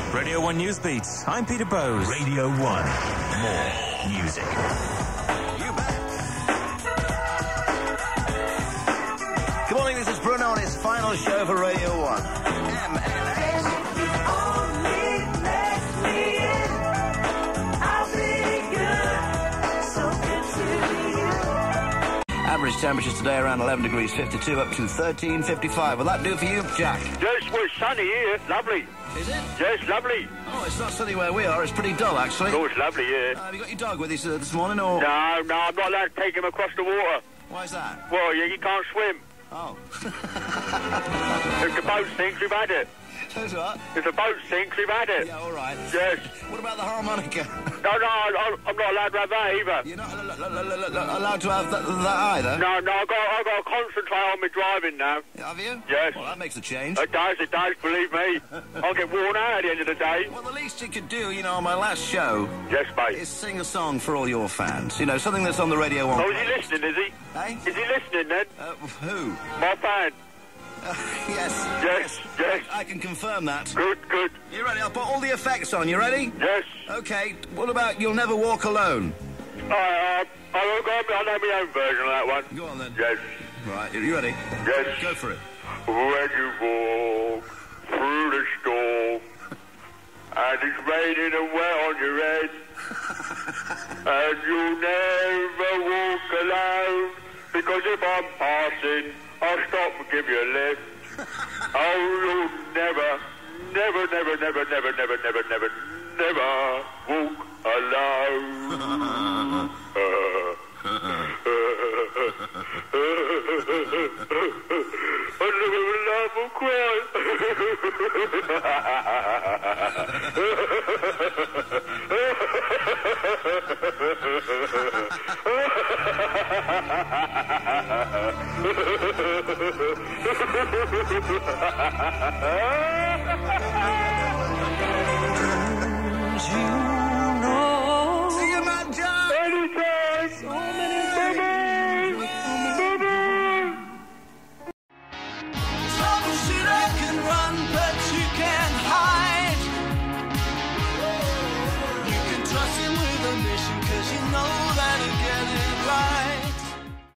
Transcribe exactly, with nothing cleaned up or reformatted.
Radio one News Beats. I'm Peter Bowes. Radio one. More music. You bet. Good morning, this is Bruno on his final show for Radio one. M L S. Average temperatures today around eleven degrees fifty-two up to thirteen fifty-five. Will that do for you, Jack? Yes, well, it's sunny here. Lovely. Is it? Yes, lovely. Oh, it's not sunny where we are. It's pretty dull, actually. Oh, it's lovely here. Uh, have you got your dog with you uh, this morning, or...? No, no, I'm not allowed to take him across the water. Why is that? Well, yeah, you can't swim. Oh. If the boat sinks, we've had it. That's what? If the boat sinks, we've had it. Yeah, all right. Yes. What about the harmonica? No, no, I'm I'm not allowed to have that either. You're not l- l- l- l- allowed to have that, that either? No, no, I've got, I've got to concentrate on my driving now. Have you? Yes. Well, that makes a change. It does, it does, believe me. I'll get worn out at the end of the day. Well, the least you could do, you know, on my last show... Yes, mate. ...is sing a song for all your fans. You know, something that's on the radio one. Oh, is he listening, is he? Hey? Is he listening, then? Uh, who? My fan. Uh, yes. Yes, yes. I can confirm that. Good, good. You ready? I'll put all the effects on. You ready? Yes. Okay. What about You'll Never Walk Alone? Uh, uh, I'll go, I know my own version of that one. Go on, then. Yes. Right. Are you ready? Yes. Go for it. When you walk through the storm and it's raining and wet on your head and you'll never walk alone because if I'm passing I'll stop and give you a lift. Oh, you'll never, never, never, never, never, never, never, never, never walk alone. I never will laugh or cry.